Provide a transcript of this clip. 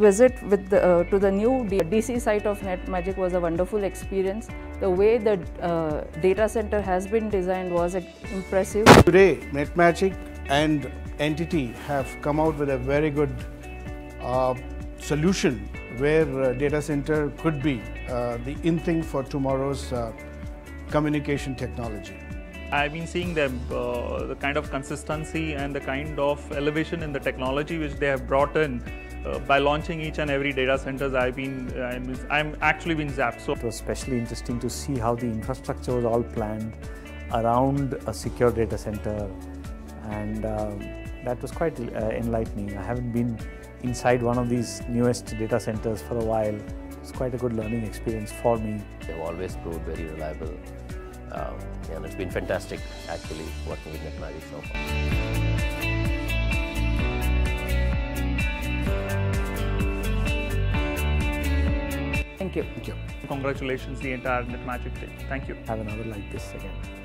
Visit with to the new DC site of NetMagic was a wonderful experience. The way the data center has been designed was impressive. Today, NetMagic and Entity have come out with a very good solution where data center could be the in thing for tomorrow's communication technology. I've been seeing them, the kind of consistency and the kind of elevation in the technology which they have brought in by launching each and every data centers. I'm actually been zapped. So it was especially interesting to see how the infrastructure was all planned around a secure data center, and that was quite enlightening. I haven't been inside one of these newest data centers for a while. It's quite a good learning experience for me. They've always proved very reliable. And it's been fantastic actually working with NetMagic so far. Thank you. Thank you. congratulations the entire NetMagic team. Thank you. Have another like this again.